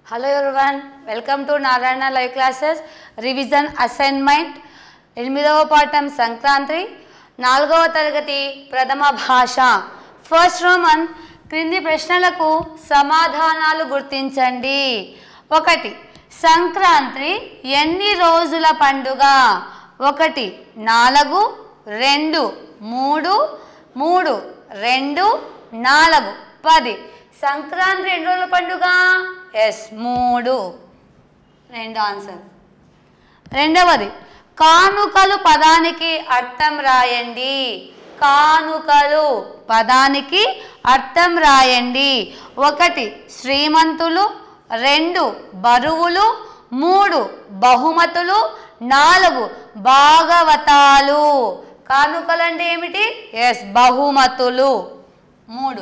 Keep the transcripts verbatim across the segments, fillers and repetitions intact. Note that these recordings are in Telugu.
Hello everyone, welcome to Narayana Live Classes. Revision assignment ఎనిమిదవ పాఠం సంక్రాంతి నాలుగవ తరగతి ప్రథమ భాష. ఫస్ట్ రోమన్ క్రింది ప్రశ్నలకు సమాధానాలు గుర్తించండి. ఒకటి, సంక్రాంతి ఎన్ని రోజుల పండుగ? ఒకటి నాలుగు, రెండు మూడు, మూడు రెండు నాలుగు పది. సంక్రాంతి ఎన్ని రోజుల పండుగ? ఎస్ మూడు. రెండు ఆన్సర్. రెండవది, కానుకలు పదానికి అర్థం రాయండి. కానుకలు పదానికి అర్థం రాయండి. ఒకటి శ్రీమంతులు, రెండు బరువులు, మూడు బహుమతులు, నాలుగు భాగవతాలు. కానుకలు అంటే ఏమిటి? ఎస్ బహుమతులు. మూడు.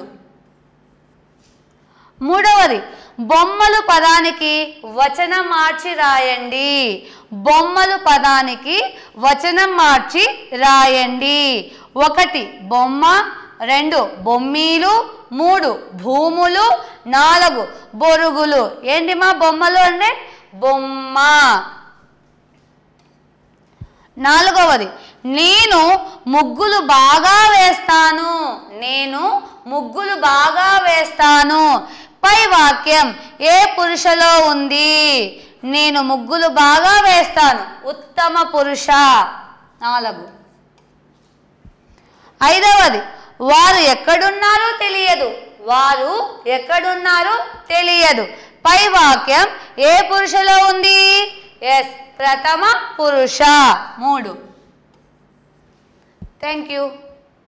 మూడవది, బొమ్మలు పదానికి వచనం మార్చి రాయండి. బొమ్మలు పదానికి వచనం మార్చి రాయండి. ఒకటి బొమ్మ, రెండు బొమ్మీలు, మూడు భూములు, నాలుగు బొరుగులు. ఏంటి మా బొమ్మలు అంటే? బొమ్మ. నాలుగవది, నేను ముగ్గులు బాగా వేస్తాను. నేను ముగ్గులు బాగా వేస్తాను. పై వాక్యం ఏ పురుషలో ఉంది? నేను ముగ్గులు బాగా వేస్తాను ఉత్తమ పురుష. నాలుగు. ఐదవది, వారు ఎక్కడున్నారో తెలియదు. వారు ఎక్కడున్నారో తెలియదు. పై వాక్యం ఏ పురుషలో ఉంది? ఎస్ ప్రథమ పురుష. మూడు. Thank you.